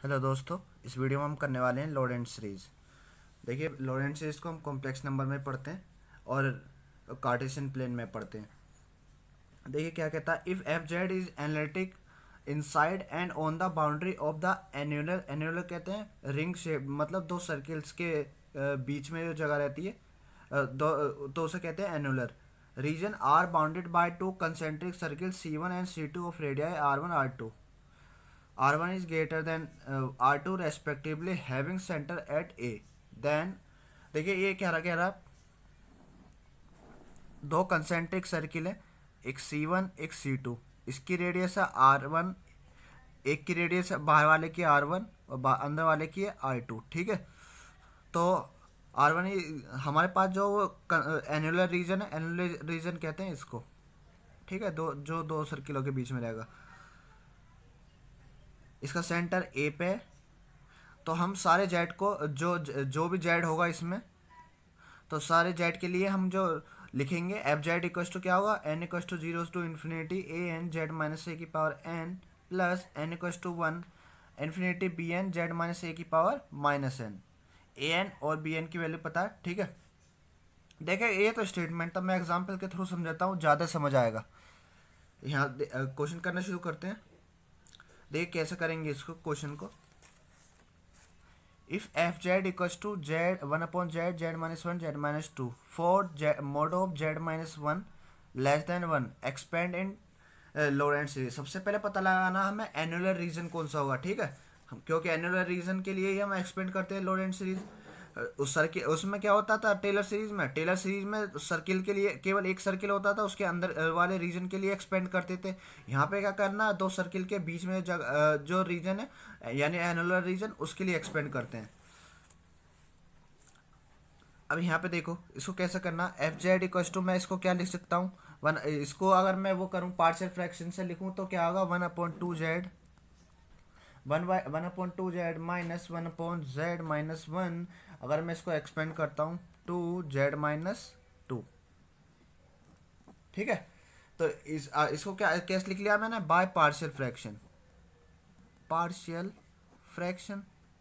Hello दोस्तों, इस video में हम करने वाले हैं लॉरेंट सीरीज़। देखिए, लॉरेंट सीरीज़ को हम कॉम्प्लेक्स नंबर में पढ़ते हैं और कार्टेशियन प्लेन में पढ़ते हैं। देखिए क्या कहता है, if F Z is analytic inside and on the boundary of the annular. Annular कहते हैं रिंग शेप, मतलब दो सर्किल्स के बीच में जो जगह रहती है, तो उसे कहते हैं annular region. R bounded by two concentric circle C1 and C2 of radii R1 R2। R1 is greater than R2 respectively having center at A, then देखिए ये कह रहा दो कंसेंट्रिक सर्किल है, एक C1 एक C2। इसकी रेडियस है R1, एक की रेडियस है बाहर वाले की R1 और अंदर वाले की है R2। ठीक है, तो R1 हमारे पास जो एनुलर रीजन है, एनुलर रीजन कहते हैं इसको। ठीक है, दो सर्किलों के बीच में रहेगा, इसका सेंटर ए पे। तो हम सारे जेड को जो भी जेड होगा इसमें, तो सारे जेड के लिए हम जो लिखेंगे एफ जेड इक्वस टू क्या होगा, N equals to zero to infinity A N Z minus A की power N plus N equals to 1 infinity B N Z minus A की power minus N. A N और B N की value पता है। ठीक है, देखिए ये तो स्टेटमेंट था, मैं एग्जाम्पल के थ्रू समझाता हूँ, ज़्यादा समझ आएगा। यहाँ क्वेश्चन करना शुरू करते हैं। देखिए कैसे करेंगे इसको क्वेश्चन को। If F Z equals to Z 1/z Z minus 1 Z minus 2 for mod of Z minus 1 less than 1 expand in Laurent series. सबसे पहले पता लगाना हमें एनुलर रीजन कौन सा होगा। ठीक है, क्योंकि एनुलर रीजन के लिए ही हम एक्सपेंड करते हैं लॉरेंट सीरीज। उस सर्किल उसमें क्या होता था, टेलर सीरीज में सर्किल के लिए केवल एक सर्किल होता था, उसके अंदर वाले रीजन के लिए एक्सपेंड करते थे। यहाँ पे क्या करना, दो सर्किल के बीच में जो रीजन है यानी एनुलर रीजन, उसके लिए एक्सपेंड करते हैं। अब यहाँ पे देखो इसको कैसे करना, एफ जेड इक्वस टू, मैं इसको क्या लिख सकता हूँ, वन। इसको अगर मैं वो करूँ पार्शियल फ्रैक्शन से लिखूँ तो क्या होगा, 1/2z 1/2z minus 1/z minus 1। अगर मैं इसको एक्सपेंड करता हूँ 2z माइनस 2। ठीक है, तो इसको क्या कैसे लिख लिया मैंने, बाय पार्शियल फ्रैक्शन।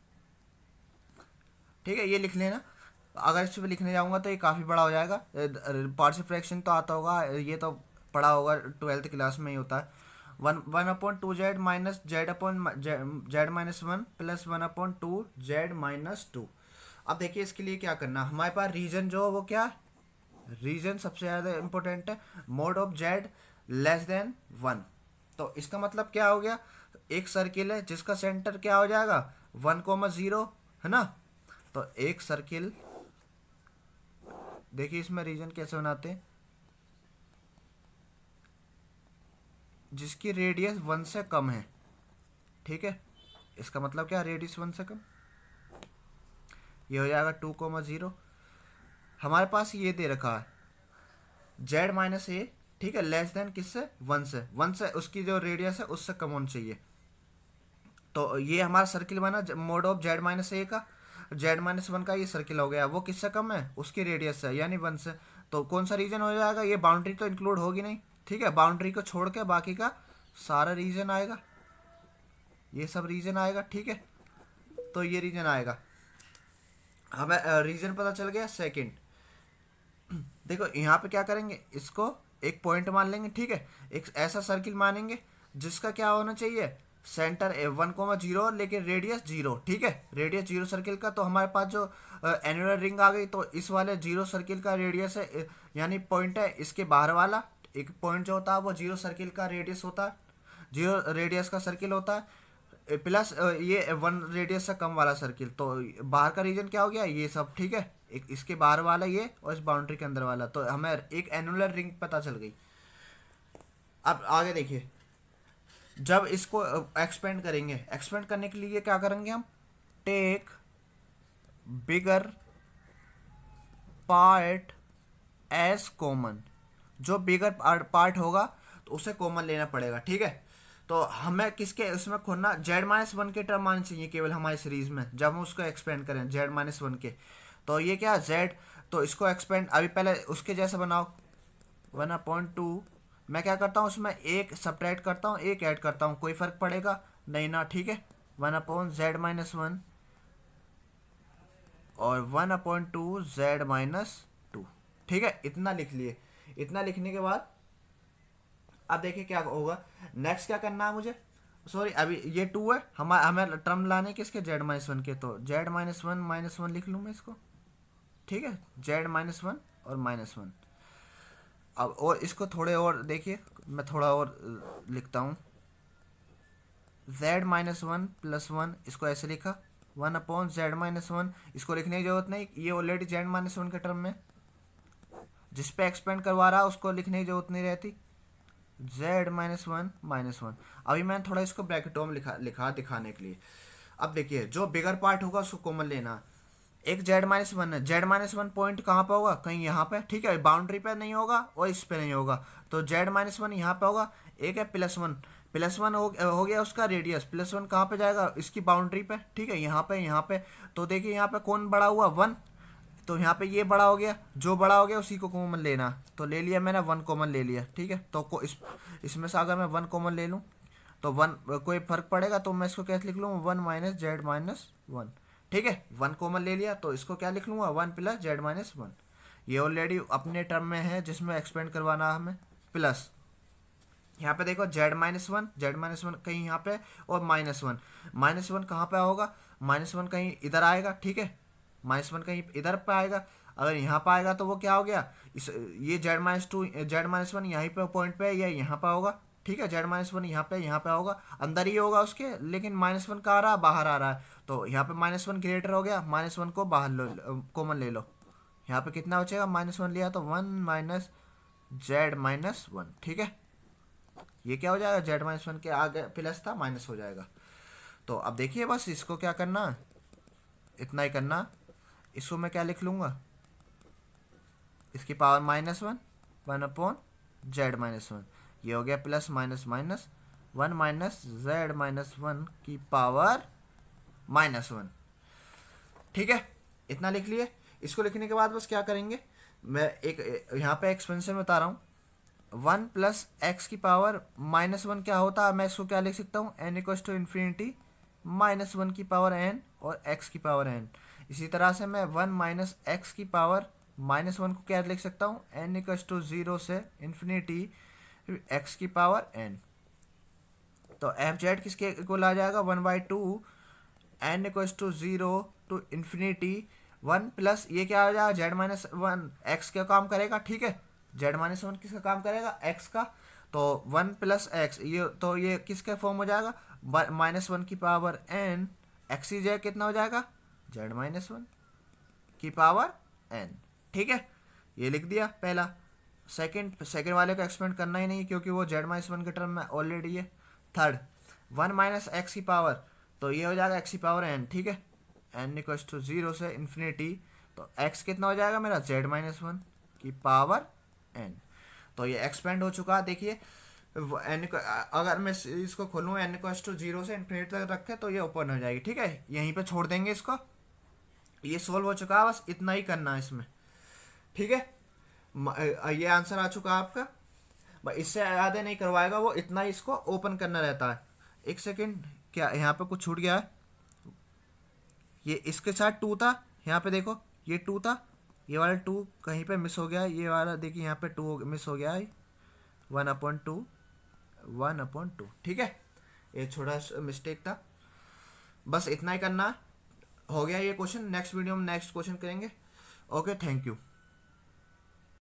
ठीक है, ये लिख लेना। अगर इस पर लिखने जाऊंगा तो ये काफ़ी बड़ा हो जाएगा। पार्शियल फ्रैक्शन तो आता होगा, ये तो पढ़ा होगा, 12th क्लास में ही होता है। 1/2z minus Z minus 1 plus 1/2z minus 2। अब देखिए इसके लिए क्या करना, हमारे पास रीजन जो वो क्या, रीजन सबसे ज़्यादा इंपॉर्टेंट है, mod of Z less than 1। तो इसका मतलब क्या हो गया, एक सर्किल है जिसका सेंटर क्या हो जाएगा 1,0 है ना। तो एक सर्किल, देखिए इसमें रीजन कैसे बनाते हैं, जिसकी रेडियस 1 से कम है। ठीक है, इसका मतलब क्या, रेडियस 1 से कम, ये हो जाएगा 2,0। हमारे पास ये दे रखा है जेड माइनस ए। ठीक है, लेस देन किससे, 1 से उसकी जो रेडियस है उससे कम होनी चाहिए। तो ये हमारा सर्किल बना mod of Z minus A का, जेड माइनस 1 का ये सर्किल हो गया, वो किससे कम है, उसकी रेडियस है यानी 1 से। तो कौन सा रीजन हो जाएगा, ये बाउंड्री तो इंक्लूड होगी नहीं। ठीक है, बाउंड्री को छोड़ के बाकी का सारा रीजन आएगा, ये सब रीजन आएगा। ठीक है, तो ये रीजन आएगा, हमें रीजन पता चल गया। सेकंड देखो यहाँ पे क्या करेंगे, इसको एक पॉइंट मान लेंगे। ठीक है, एक ऐसा सर्किल मानेंगे जिसका क्या होना चाहिए, सेंटर 1,0 लेकिन रेडियस 0। ठीक है, रेडियस 0 सर्किल का। तो हमारे पास जो एनुलर रिंग आ गई, तो इस वाले 0 सर्किल का रेडियस है यानी पॉइंट है, इसके बाहर वाला एक पॉइंट जो होता है वो 0 सर्किल का रेडियस होता है, 0 रेडियस का सर्किल होता है, प्लस ये 1 रेडियस से कम वाला सर्किल। तो बाहर का रीजन क्या हो गया, ये सब। ठीक है, एक इसके बाहर वाला ये और इस बाउंड्री के अंदर वाला, तो हमें एक एनुलर रिंग पता चल गई। अब आगे देखिए, जब इसको एक्सपेंड करेंगे, एक्सपेंड करने के लिए क्या करेंगे हम, take bigger part as common. जो बिगर पार्ट होगा तो उसे कॉमन लेना पड़ेगा। ठीक है, तो हमें किसके उसमें खोलना, जेड माइनस 1 के टर्म आने चाहिए केवल हमारी सीरीज में, जब हम उसको एक्सपेंड करें जेड माइनस 1 के। तो ये क्या जेड, तो इसको एक्सपेंड अभी पहले उसके जैसे बनाओ, 1/2 मैं क्या करता हूँ, उसमें एक सब्ट्रैक्ट करता हूँ, एक ऐड करता हूँ, कोई फर्क पड़ेगा नहीं ना। ठीक है, 1/z-1 और 1/2z-2। ठीक है, इतना लिख लिए। इतना लिखने के बाद अब देखिए क्या होगा। नेक्स्ट क्या करना है मुझे, सॉरी अभी ये 2 है, हमें टर्म लाने किसके, z-1 के, तो z-1 लिख लूँ मैं इसको। ठीक है, z-1 और -1। अब और इसको थोड़े और देखिए, मैं थोड़ा और लिखता हूँ। z-1 + 1 इसको ऐसे लिखा, 1/z-1। इसको लिखने की जरूरत नहीं, ये ऑलरेडी z-1 के टर्म में, जिस पे एक्सपेंड करवा रहा है उसको लिखने की जरूरत नहीं रहती। z-1 -1। अभी मैंने थोड़ा इसको ब्रैकेटों में लिखा दिखाने के लिए। अब देखिए जो बिगर पार्ट होगा उसको कॉमन लेना। एक z-1 है, z-1 पॉइंट कहाँ पे होगा, कहीं यहाँ पे। ठीक है, बाउंड्री पे नहीं होगा और इस पे नहीं होगा, तो z-1 यहाँ पे होगा। एक है +1, +1 हो गया उसका रेडियस। +1 कहाँ पे जाएगा, इसकी बाउंड्री पे। ठीक है, यहाँ पे यहाँ पे। तो देखिए यहाँ पे कौन बड़ा हुआ, 1, तो यहाँ पे ये बड़ा हो गया, जो बड़ा हो गया उसी को कॉमन लेना। तो ले लिया मैंने, 1 कॉमन ले लिया। ठीक है, तो इसमें से अगर मैं 1 कॉमन ले लूँ तो 1 कोई फर्क पड़ेगा, तो मैं इसको कैसे लिख लूँ, 1 - z-1। ठीक है, 1 कॉमन ले लिया, तो इसको क्या लिख लूँगा, 1 + z-1। ये ऑलरेडी अपने टर्म में है जिसमें एक्सपेंड करवाना है हमें। प्लस यहाँ पे देखो z-1 कहीं यहाँ पे, और -1 कहाँ पे होगा, -1 कहीं इधर आएगा। ठीक है, -1 कहीं इधर पे आएगा। अगर यहाँ पे आएगा तो वो क्या हो गया, ये z-1 यहीं पे पॉइंट पे है, या यहाँ पे होगा। ठीक है, z-1 यहाँ पे होगा, अंदर ही होगा उसके, लेकिन -1 कहाँ आ रहा है, बाहर आ रहा है। तो यहाँ पे -1 ग्रेटर हो गया, -1 को बाहर कॉमन ले लो। यहाँ पे कितना बचेगा, -1 लिया तो 1 - z-1। ठीक है, ये क्या हो जाएगा, z-1 के आगे प्लस था, माइनस हो जाएगा। तो अब देखिए बस इसको क्या करना, इतना ही करना। इसको मैं क्या लिख लूँगा, इसकी पावर -1, 1/z-1। ये हो गया प्लस माइनस माइनस, 1 - z-1 की पावर -1। ठीक है, इतना लिख लिए। इसको लिखने के बाद बस क्या करेंगे, मैं एक यहाँ पे एक्सपेंशन बता रहा हूँ। 1 + x की पावर -1 क्या होता है, मैं इसको क्या लिख सकता हूँ, n = -1 की पावर n और x की पावर n। इसी तरह से मैं 1 - x की पावर -1 को क्या लिख सकता हूँ, n = 0 से ∞ x की पावर n। तो f(z) किसके इक्वल आ जाएगा, 1/2 n = 0 to ∞ 1 प्लस ये क्या आ जाएगा, z-1 x का काम करेगा। ठीक है, z-1 किसका काम करेगा, x का। तो 1 + x, ये तो ये किसका फॉर्म हो जाएगा, -1 की पावर n, x की जगह कितना हो जाएगा, z-1 की पावर n। ठीक है, ये लिख दिया पहला। सेकंड वाले को एक्सपेंड करना ही नहीं क्योंकि वो z-1 के टर्म में ऑलरेडी है। थर्ड 1 - x की पावर, तो ये हो जाएगा x की पावर n। ठीक है, n = 0 से ∞, तो x कितना हो जाएगा मेरा, z-1 की पावर n। तो ये एक्सपेंड हो चुका। देखिए n को अगर मैं इसको खोलूँ, n = 0 से ∞ तक रखे तो ये ओपन हो जाएगी। ठीक है, यहीं पे छोड़ देंगे इसको। ये सोल्व हो चुका है, बस इतना ही करना है इसमें। ठीक है, ये आंसर आ चुका आपका। इससे ज़्यादा नहीं करवाएगा वो, इतना ही इसको ओपन करना रहता है। एक सेकेंड, क्या यहाँ पे कुछ छूट गया है, ये इसके साथ 2 था, यहाँ पे देखो ये 2 था, ये वाला 2 कहीं पे मिस हो गया है, ये वाला देखिए यहाँ पे 2 मिस हो गया है, 1/2। ठीक है, ये छोटा मिस्टेक था। बस इतना ही करना हो गया ये क्वेश्चन। नेक्स्ट वीडियो में नेक्स्ट क्वेश्चन करेंगे। Okay, thank you.